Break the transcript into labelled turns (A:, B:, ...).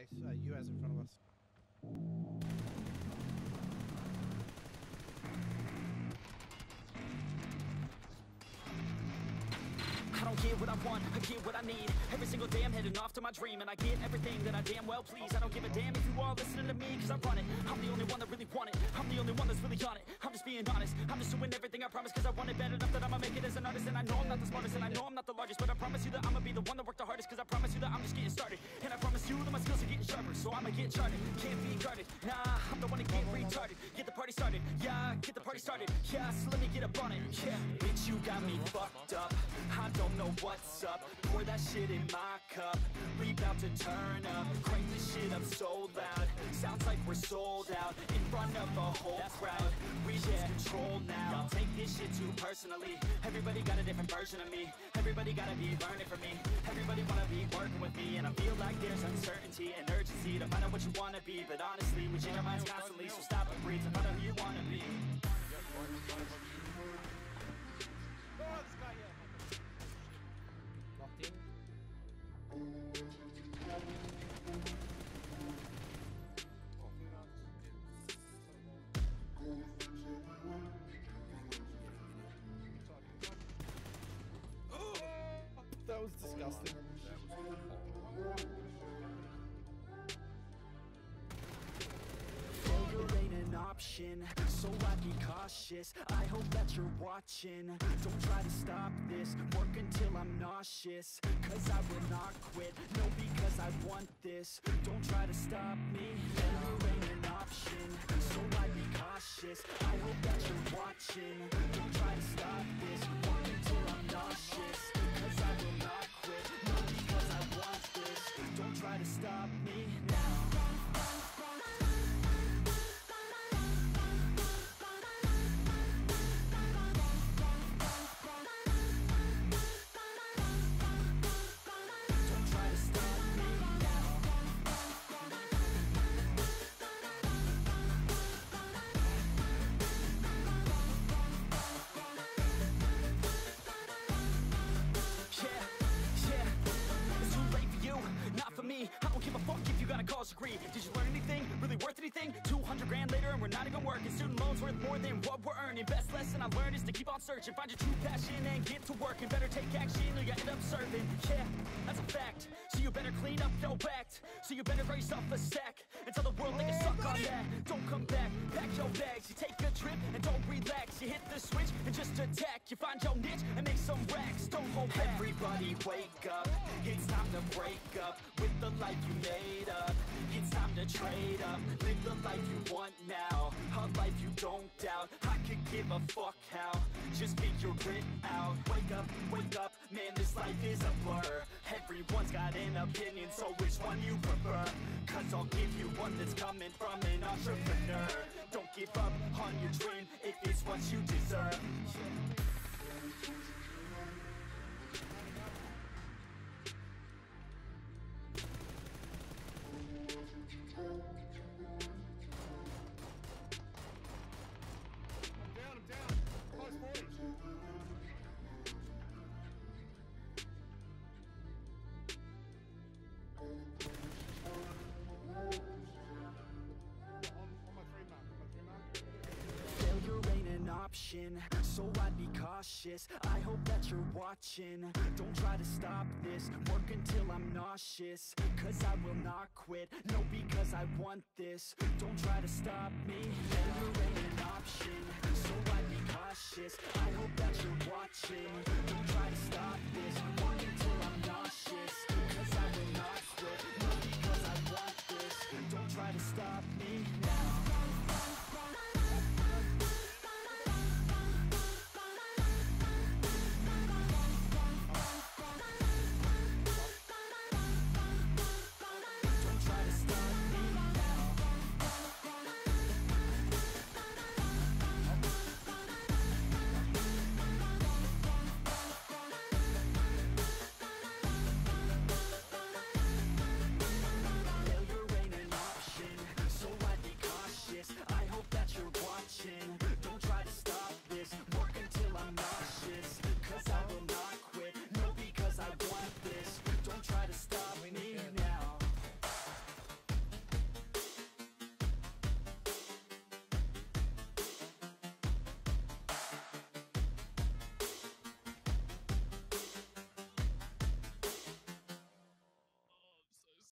A: base. US in front of us.
B: I don't get what I want, I get what I need. Every single day I'm heading off to my dream, and I get everything that I damn well please. I don't give a damn if you all listening to me, cause I run it. I'm the only one that really want it, I'm the only one that's really on it. I'm just being honest, I'm just doing everything I promise, cause I want it bad enough that I'ma make it as an artist. And I know I'm not the smartest, and I know I'm not the largest, but I promise you that I'ma be the one that worked the hardest. Cause I promise you that I'm just getting started, and I promise you that my skills are getting sharper. So I'ma get charted, can't be guarded. Nah, I'm the one to get retarded. Get the party started, yeah, get the party started. Yeah, so let me get up on it, yeah. Bitch, you got me fucked up, I don't know what's up. Pour that shit in my cup, we bout to turn up. Crank this shit up so loud, sounds like we're sold out. In front of a whole crowd, we lose control now. Y'all take this shit too personally, everybody got a different version of me. Everybody gotta be learning from me, everybody wanna be working with me. And I feel like there's uncertainty and urgency to find out what you wanna be. But honestly, we change our minds constantly, so stop and breathe and find out who you wanna be.
A: Locked in. That was disgusting.
B: Failure ain't an option, so I'd be cautious. I hope that you're watching. Don't try to stop this, work until I'm nauseous. Cause I will not quit, no, because I want this. Don't try to stop me, failure ain't an option, so I'd be cautious. I hope that you're watching. Don't try to stop this, work until I'm nauseous. Cause I will not quit, no, because I want this. Don't try to stop me now. I don't give a fuck if you got a college degree. Did you learn anything? Really worth anything? 200 grand later and we're not even working. Student loans worth more than what we're earning. Best lesson I learned is to keep on searching. Find your true passion and get to work. And better take action or you end up serving. Yeah, that's a fact. So you better clean up your act. So you better raise yourself a sack and tell the world they can suck on that. Don't come back, pack your bags. You take a trip and don't relax. You hit the switch and just attack. You find your niche and make some racks. Don't hold back. Everybody wake up, it's time to break up with the life you made up. It's time to trade up, live the life you want now, a life you don't doubt. I could give a fuck how, just figure it out. Wake up, man, this life is a blur. Everyone's got an opinion, so which one you prefer? Cause I'll give you one that's coming from an entrepreneur. Don't give up on your dream if it's what you deserve.
A: I'm down. Close 40. On my 3 mark.
B: Failure ain't an option, so I'd be cautious. I hope that you're watching. Don't try to stop this, work until I'm nauseous. Cause I will not quit, no, because I want this. Don't try to stop me, failure ain't an option, so I'd be cautious. I hope that you're watching. Don't try to stop this, work